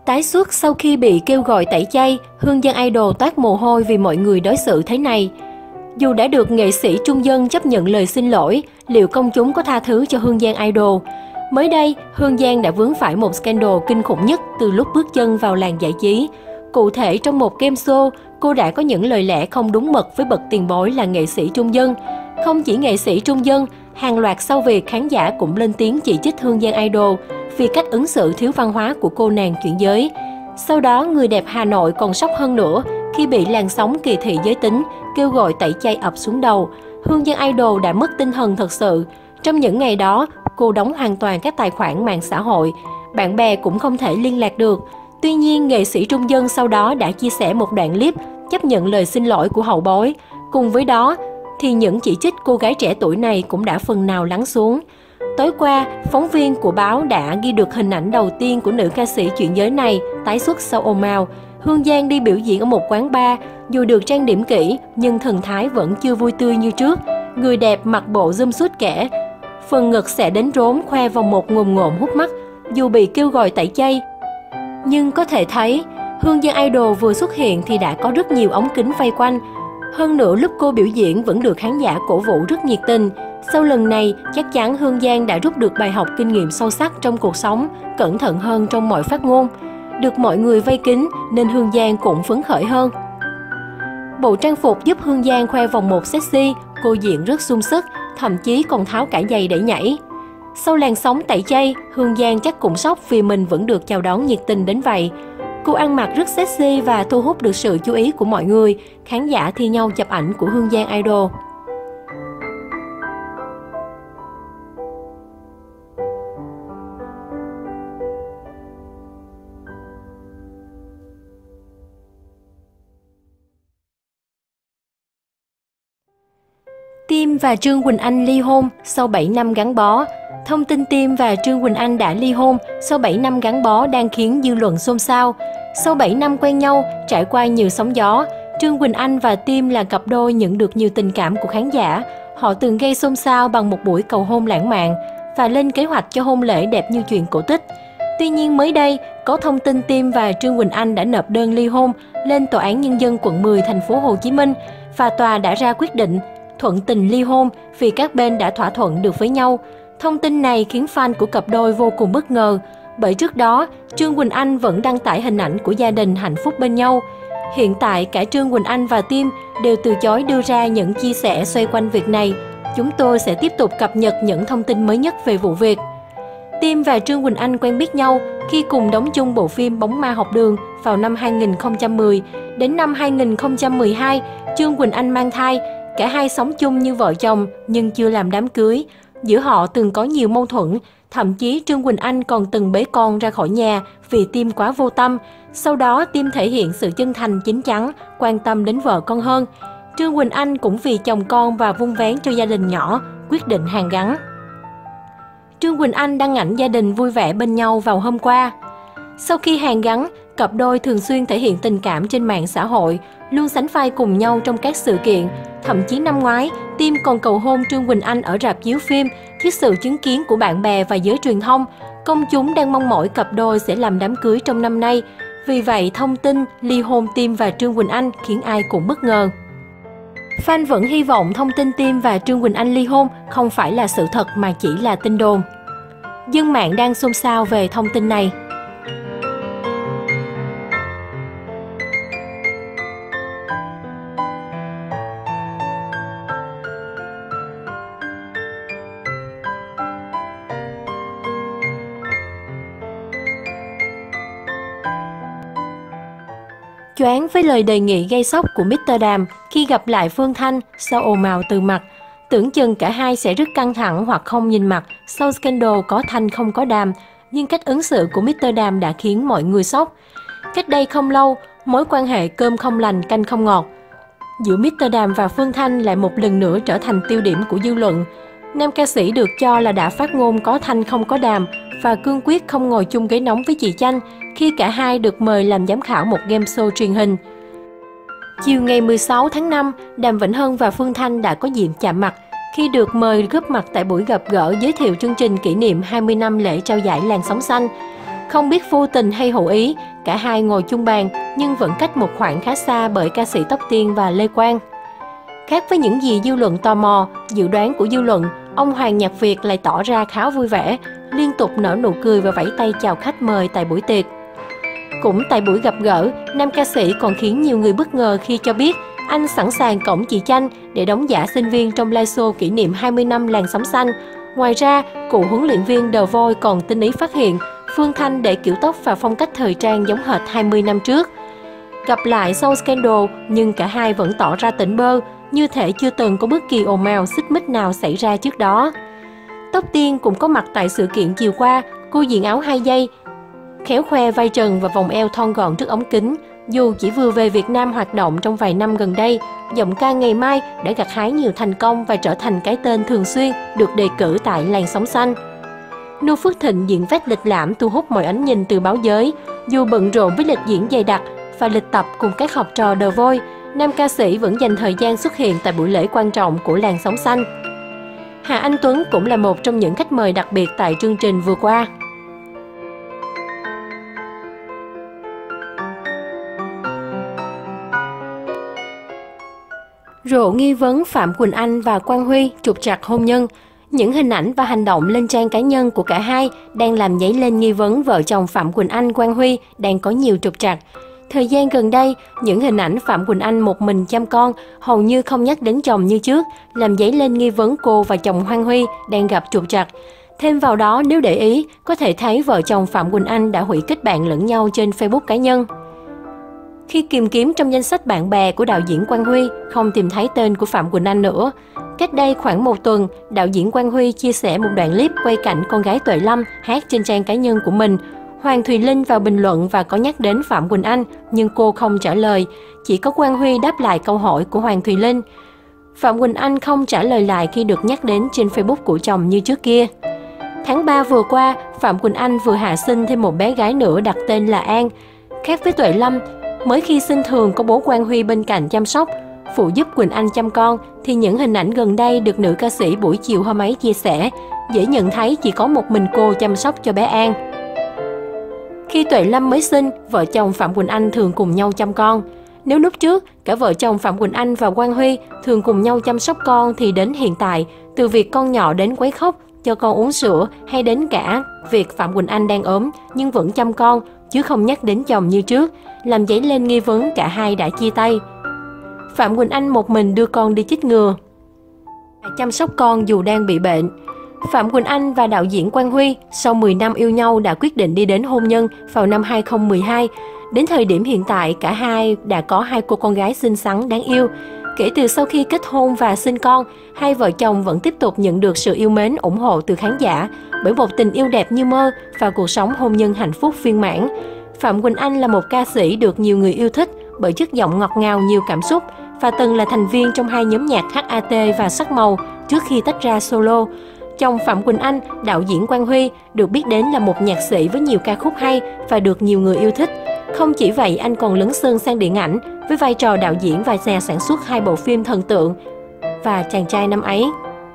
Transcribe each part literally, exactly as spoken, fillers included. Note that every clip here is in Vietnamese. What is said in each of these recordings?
Tái xuất sau khi bị kêu gọi tẩy chay, Hương Giang Idol toát mồ hôi vì mọi người đối xử thế này. Dù đã được nghệ sĩ Trung Dân chấp nhận lời xin lỗi, liệu công chúng có tha thứ cho Hương Giang Idol? Mới đây, Hương Giang đã vướng phải một scandal kinh khủng nhất từ lúc bước chân vào làng giải trí. Cụ thể, trong một game show, cô đã có những lời lẽ không đúng mực với bậc tiền bối là nghệ sĩ Trung Dân. Không chỉ nghệ sĩ Trung Dân, hàng loạt sau việc khán giả cũng lên tiếng chỉ trích Hương Giang Idol vì cách ứng xử thiếu văn hóa của cô nàng chuyển giới. Sau đó, người đẹp Hà Nội còn sốc hơn nữa khi bị làn sóng kỳ thị giới tính, kêu gọi tẩy chay ập xuống đầu. Hương Giang Idol đã mất tinh thần thật sự. Trong những ngày đó, cô đóng hoàn toàn các tài khoản mạng xã hội, bạn bè cũng không thể liên lạc được. Tuy nhiên, nghệ sĩ Trung Dân sau đó đã chia sẻ một đoạn clip chấp nhận lời xin lỗi của hậu bối. Cùng với đó, thì những chỉ trích cô gái trẻ tuổi này cũng đã phần nào lắng xuống. Tối qua, phóng viên của báo đã ghi được hình ảnh đầu tiên của nữ ca sĩ chuyển giới này tái xuất sau ồn ào. Hương Giang đi biểu diễn ở một quán bar, dù được trang điểm kỹ nhưng thần thái vẫn chưa vui tươi như trước. Người đẹp mặc bộ zoom suit kẻ, phần ngực xẻ đến rốn khoe vòng một ngồm ngộm hút mắt. Dù bị kêu gọi tẩy chay, nhưng có thể thấy Hương Giang Idol vừa xuất hiện thì đã có rất nhiều ống kính vây quanh. Hơn nữa, lúc cô biểu diễn vẫn được khán giả cổ vũ rất nhiệt tình. Sau lần này, chắc chắn Hương Giang đã rút được bài học kinh nghiệm sâu sắc trong cuộc sống, cẩn thận hơn trong mọi phát ngôn. Được mọi người vây kín nên Hương Giang cũng phấn khởi hơn. Bộ trang phục giúp Hương Giang khoe vòng một sexy, cô diễn rất sung sức, thậm chí còn tháo cả giày để nhảy. Sau làn sóng tẩy chay, Hương Giang chắc cũng sốc vì mình vẫn được chào đón nhiệt tình đến vậy. Cô ăn mặc rất sexy và thu hút được sự chú ý của mọi người, khán giả thi nhau chụp ảnh của Hương Giang Idol. Tim và Trương Quỳnh Anh ly hôn sau bảy năm gắn bó. Thông tin Tim và Trương Quỳnh Anh đã ly hôn sau bảy năm gắn bó đang khiến dư luận xôn xao. Sau bảy năm quen nhau, trải qua nhiều sóng gió, Trương Quỳnh Anh và Tim là cặp đôi nhận được nhiều tình cảm của khán giả. Họ từng gây xôn xao bằng một buổi cầu hôn lãng mạn và lên kế hoạch cho hôn lễ đẹp như chuyện cổ tích. Tuy nhiên mới đây, có thông tin Tim và Trương Quỳnh Anh đã nộp đơn ly hôn lên Tòa án Nhân dân quận mười thành phố Hồ Chí Minh và tòa đã ra quyết định thuận tình ly hôn vì các bên đã thỏa thuận được với nhau. Thông tin này khiến fan của cặp đôi vô cùng bất ngờ, bởi trước đó, Trương Quỳnh Anh vẫn đăng tải hình ảnh của gia đình hạnh phúc bên nhau. Hiện tại, cả Trương Quỳnh Anh và Tim đều từ chối đưa ra những chia sẻ xoay quanh việc này. Chúng tôi sẽ tiếp tục cập nhật những thông tin mới nhất về vụ việc. Tim và Trương Quỳnh Anh quen biết nhau khi cùng đóng chung bộ phim Bóng ma học đường vào năm hai nghìn không trăm mười. Đến năm hai nghìn không trăm mười hai, Trương Quỳnh Anh mang thai. Cả hai sống chung như vợ chồng nhưng chưa làm đám cưới. Giữa họ từng có nhiều mâu thuẫn, thậm chí Trương Quỳnh Anh còn từng bế con ra khỏi nhà vì Tim quá vô tâm. Sau đó Tim thể hiện sự chân thành chín chắn, quan tâm đến vợ con hơn. Trương Quỳnh Anh cũng vì chồng con và vun vén cho gia đình nhỏ, quyết định hàn gắn. Trương Quỳnh Anh đăng ảnh gia đình vui vẻ bên nhau vào hôm qua. Sau khi hàn gắn, cặp đôi thường xuyên thể hiện tình cảm trên mạng xã hội, luôn sánh vai cùng nhau trong các sự kiện. Thậm chí năm ngoái, Tim còn cầu hôn Trương Quỳnh Anh ở rạp chiếu phim trước sự chứng kiến của bạn bè và giới truyền thông. Công chúng đang mong mỏi cặp đôi sẽ làm đám cưới trong năm nay. Vì vậy, thông tin ly hôn Tim và Trương Quỳnh Anh khiến ai cũng bất ngờ. Fan vẫn hy vọng thông tin Tim và Trương Quỳnh Anh ly hôn không phải là sự thật mà chỉ là tin đồn. Dân mạng đang xôn xao về thông tin này. Choáng với lời đề nghị gây sốc của mít tơ Đàm khi gặp lại Phương Thanh sau ồn ào từ mặt. Tưởng chừng cả hai sẽ rất căng thẳng hoặc không nhìn mặt sau scandal có Thanh không có Đàm, nhưng cách ứng xử của mít tơ Đàm đã khiến mọi người sốc. Cách đây không lâu, mối quan hệ cơm không lành canh không ngọt giữa mít tơ Đàm và Phương Thanh lại một lần nữa trở thành tiêu điểm của dư luận. Nam ca sĩ được cho là đã phát ngôn có Thanh không có Đàm và cương quyết không ngồi chung ghế nóng với chị Chanh khi cả hai được mời làm giám khảo một game show truyền hình. Chiều ngày mười sáu tháng năm, Đàm Vĩnh Hưng và Phương Thanh đã có dịp chạm mặt khi được mời góp mặt tại buổi gặp gỡ giới thiệu chương trình kỷ niệm hai mươi năm lễ trao giải Làn Sóng Xanh. Không biết vô tình hay hữu ý, cả hai ngồi chung bàn nhưng vẫn cách một khoảng khá xa bởi ca sĩ Tóc Tiên và Lê Quang. Khác với những gì dư luận tò mò, dự đoán của dư luận, ông Hoàng Nhạc Việt lại tỏ ra khá vui vẻ, liên tục nở nụ cười và vẫy tay chào khách mời tại buổi tiệc. Cũng tại buổi gặp gỡ, nam ca sĩ còn khiến nhiều người bất ngờ khi cho biết anh sẵn sàng cõng chị Chanh để đóng giả sinh viên trong live show kỷ niệm hai mươi năm làn sóng xanh. Ngoài ra, cựu huấn luyện viên The Voice còn tinh ý phát hiện Phương Thanh để kiểu tóc và phong cách thời trang giống hệt hai mươi năm trước. Gặp lại sau scandal nhưng cả hai vẫn tỏ ra tỉnh bơ, như thể chưa từng có bất kỳ ồn ào xích mích nào xảy ra trước đó. Tóc Tiên cũng có mặt tại sự kiện chiều qua, cô diện áo hai dây, khéo khoe vai trần và vòng eo thon gọn trước ống kính. Dù chỉ vừa về Việt Nam hoạt động trong vài năm gần đây, giọng ca Ngày Mai đã gặt hái nhiều thành công và trở thành cái tên thường xuyên được đề cử tại làn sóng xanh. Noo Phước Thịnh diện vest lịch lãm thu hút mọi ánh nhìn từ báo giới. Dù bận rộn với lịch diễn dày đặc và lịch tập cùng các học trò The Voice, nam ca sĩ vẫn dành thời gian xuất hiện tại buổi lễ quan trọng của làn sóng xanh. Hà Anh Tuấn cũng là một trong những khách mời đặc biệt tại chương trình vừa qua. Rộ nghi vấn Phạm Quỳnh Anh và Quang Huy trục trặc hôn nhân. Những hình ảnh và hành động lên trang cá nhân của cả hai đang làm dấy lên nghi vấn vợ chồng Phạm Quỳnh Anh Quang Huy đang có nhiều trục trặc. Thời gian gần đây, những hình ảnh Phạm Quỳnh Anh một mình chăm con, hầu như không nhắc đến chồng như trước, làm dấy lên nghi vấn cô và chồng Quang Huy đang gặp trục trặc. Thêm vào đó, nếu để ý, có thể thấy vợ chồng Phạm Quỳnh Anh đã hủy kết bạn lẫn nhau trên Facebook cá nhân. Khi tìm kiếm trong danh sách bạn bè của đạo diễn Quang Huy, không tìm thấy tên của Phạm Quỳnh Anh nữa. Cách đây khoảng một tuần, đạo diễn Quang Huy chia sẻ một đoạn clip quay cảnh con gái Tuệ Lâm hát trên trang cá nhân của mình. Hoàng Thùy Linh vào bình luận và có nhắc đến Phạm Quỳnh Anh, nhưng cô không trả lời. Chỉ có Quang Huy đáp lại câu hỏi của Hoàng Thùy Linh. Phạm Quỳnh Anh không trả lời lại khi được nhắc đến trên Facebook của chồng như trước kia. Tháng ba vừa qua, Phạm Quỳnh Anh vừa hạ sinh thêm một bé gái nữa đặt tên là An. Khác với Tuệ Lâm, mới khi sinh thường có bố Quang Huy bên cạnh chăm sóc, phụ giúp Quỳnh Anh chăm con, thì những hình ảnh gần đây được nữ ca sĩ buổi chiều hôm ấy chia sẻ, dễ nhận thấy chỉ có một mình cô chăm sóc cho bé An. Khi Tuệ Lâm mới sinh, vợ chồng Phạm Quỳnh Anh thường cùng nhau chăm con. Nếu lúc trước, cả vợ chồng Phạm Quỳnh Anh và Quang Huy thường cùng nhau chăm sóc con, thì đến hiện tại, từ việc con nhỏ đến quấy khóc, cho con uống sữa, hay đến cả việc Phạm Quỳnh Anh đang ốm nhưng vẫn chăm con, chứ không nhắc đến chồng như trước, làm dấy lên nghi vấn cả hai đã chia tay. Phạm Quỳnh Anh một mình đưa con đi chích ngừa, chăm sóc con dù đang bị bệnh. Phạm Quỳnh Anh và đạo diễn Quang Huy sau mười năm yêu nhau đã quyết định đi đến hôn nhân vào năm hai không một hai. Đến thời điểm hiện tại, cả hai đã có hai cô con gái xinh xắn đáng yêu. Kể từ sau khi kết hôn và sinh con, hai vợ chồng vẫn tiếp tục nhận được sự yêu mến, ủng hộ từ khán giả bởi một tình yêu đẹp như mơ và cuộc sống hôn nhân hạnh phúc viên mãn. Phạm Quỳnh Anh là một ca sĩ được nhiều người yêu thích bởi chất giọng ngọt ngào nhiều cảm xúc và từng là thành viên trong hai nhóm nhạc hát a tê và Sắc Màu trước khi tách ra solo. Chồng Phạm Quỳnh Anh, đạo diễn Quang Huy, được biết đến là một nhạc sĩ với nhiều ca khúc hay và được nhiều người yêu thích. Không chỉ vậy, anh còn lấn sân sang điện ảnh với vai trò đạo diễn và nhà sản xuất hai bộ phim thần tượng và Chàng trai năm ấy.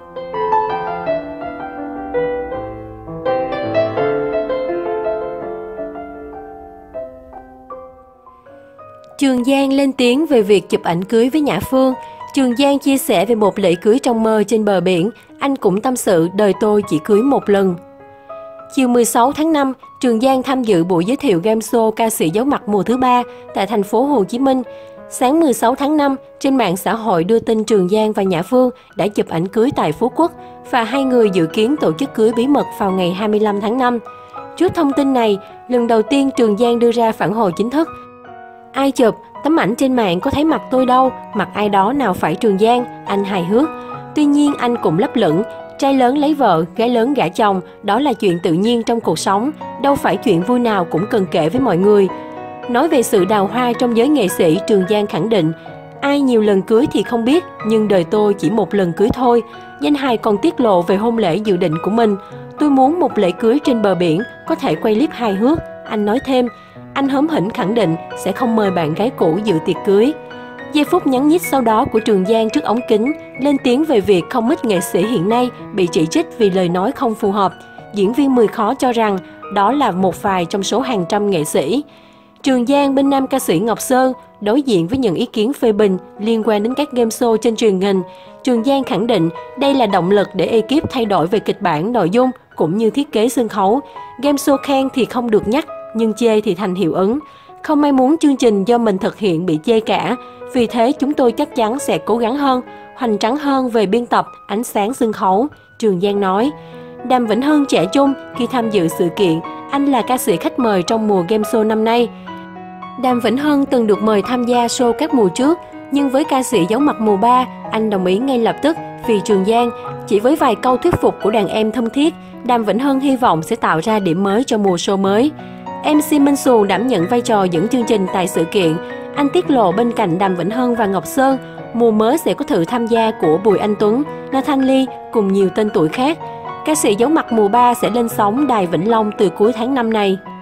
Trường Giang lên tiếng về việc chụp ảnh cưới với Nhã Phương. Trường Giang chia sẻ về một lễ cưới trong mơ trên bờ biển. Anh cũng tâm sự đời tôi chỉ cưới một lần. Chiều mười sáu tháng năm, Trường Giang tham dự buổi giới thiệu game show Ca sĩ giấu mặt mùa thứ ba tại thành phố Hồ Chí Minh. Sáng mười sáu tháng năm, trên mạng xã hội đưa tin Trường Giang và Nhã Phương đã chụp ảnh cưới tại Phú Quốc và hai người dự kiến tổ chức cưới bí mật vào ngày hai mươi lăm tháng năm. Trước thông tin này, lần đầu tiên Trường Giang đưa ra phản hồi chính thức. Ai chụp? Tấm ảnh trên mạng có thấy mặt tôi đâu, mặt ai đó nào phải Trường Giang, anh hài hước. Tuy nhiên anh cũng lấp lửng, trai lớn lấy vợ, gái lớn gả chồng, đó là chuyện tự nhiên trong cuộc sống, đâu phải chuyện vui nào cũng cần kể với mọi người. Nói về sự đào hoa trong giới nghệ sĩ, Trường Giang khẳng định, ai nhiều lần cưới thì không biết, nhưng đời tôi chỉ một lần cưới thôi. Danh hài còn tiết lộ về hôn lễ dự định của mình. Tôi muốn một lễ cưới trên bờ biển, có thể quay clip hài hước. Anh nói thêm, anh hớm hỉnh khẳng định sẽ không mời bạn gái cũ dự tiệc cưới. Giây phút nhắn nhít sau đó của Trường Giang trước ống kính, lên tiếng về việc không ít nghệ sĩ hiện nay bị chỉ trích vì lời nói không phù hợp. Diễn viên Mười Khó cho rằng đó là một vài trong số hàng trăm nghệ sĩ. Trường Giang bên nam ca sĩ Ngọc Sơn đối diện với những ý kiến phê bình liên quan đến các game show trên truyền hình. Trường Giang khẳng định đây là động lực để ekip thay đổi về kịch bản, nội dung cũng như thiết kế sân khấu. Game show khen thì không được nhắc, nhưng chê thì thành hiệu ứng. Không ai muốn chương trình do mình thực hiện bị chê cả, vì thế chúng tôi chắc chắn sẽ cố gắng hơn, hoành tráng hơn về biên tập, ánh sáng sân khấu, Trường Giang nói. Đàm Vĩnh Hưng trẻ trung khi tham dự sự kiện, anh là ca sĩ khách mời trong mùa game show năm nay. Đàm Vĩnh Hưng từng được mời tham gia show các mùa trước, nhưng với ca sĩ Giấu Mặt mùa ba, anh đồng ý ngay lập tức vì Trường Giang. Chỉ với vài câu thuyết phục của đàn em thân thiết, Đàm Vĩnh Hưng hy vọng sẽ tạo ra điểm mới cho mùa show mới. em xê Minh Xuồng đảm nhận vai trò dẫn chương trình tại sự kiện. Anh tiết lộ bên cạnh Đàm Vĩnh Hưng và Ngọc Sơn, mùa mới sẽ có sự tham gia của Bùi Anh Tuấn, Nathan Lee cùng nhiều tên tuổi khác. Ca sĩ Giấu Mặt mùa ba sẽ lên sóng đài Vĩnh Long từ cuối tháng năm này.